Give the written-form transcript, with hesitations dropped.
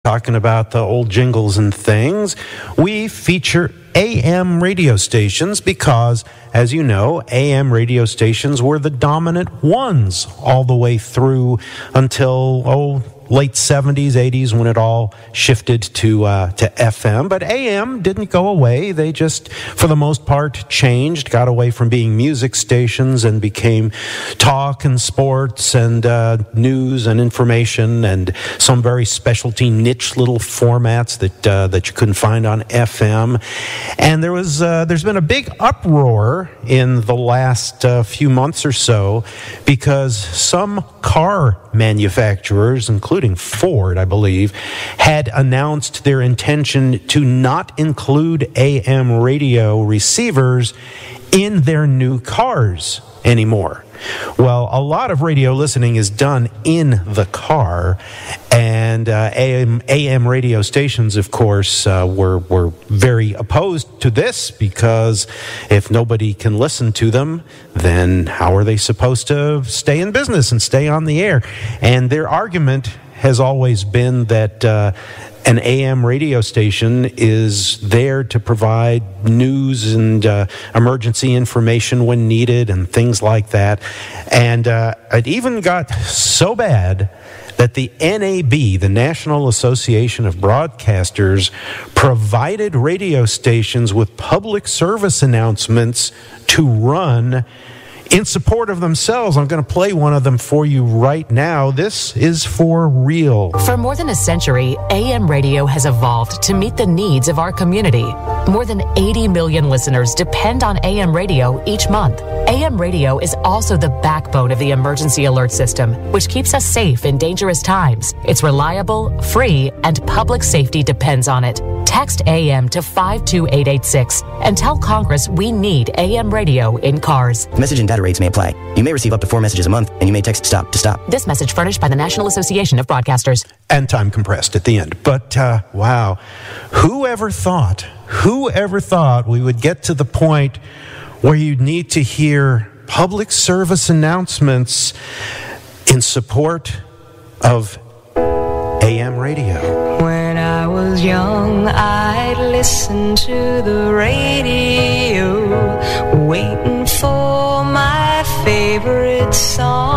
talking about the old jingles and things, we feature AM radio stations because, as you know, AM radio stations were the dominant ones all the way through until, late 70s, 80s, when it all shifted to FM. But AM didn't go away. They just, for the most part, changed, got away from being music stations and became talk and sports and news and information and some very specialty niche little formats that you couldn't find on FM. And there's been a big uproar in the last few months or so because some car manufacturers, including Ford, I believe, had announced their intention to not include AM radio receivers in their new cars anymore. Well, a lot of radio listening is done in the car, and AM radio stations, of course, were very opposed to this because if nobody can listen to them, then how are they supposed to stay in business and stay on the air? And their argument has always been that an AM radio station is there to provide news and emergency information when needed and things like that. And it even got so bad that the NAB, the National Association of Broadcasters, provided radio stations with public service announcements to run in support of themselves. I'm going to play one of them for you right now. This is for real. For more than a century, AM radio has evolved to meet the needs of our community. More than 80 million listeners depend on AM radio each month. AM radio is also the backbone of the emergency alert system, which keeps us safe in dangerous times. It's reliable, free, and public safety depends on it. Text AM to 52886 and tell Congress we need AM radio in cars. Message and data rates may apply. You may receive up to 4 messages a month, and you may text STOP to stop. This message furnished by the National Association of Broadcasters. And time compressed at the end. But, wow, whoever thought we would get to the point where you'd need to hear public service announcements in support of AM radio? When I was young, I'd listen to the radio, waiting for my favorite song.